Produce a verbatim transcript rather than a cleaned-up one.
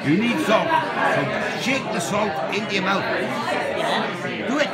You need salt. So shake the salt into your mouth. Yeah. Do it.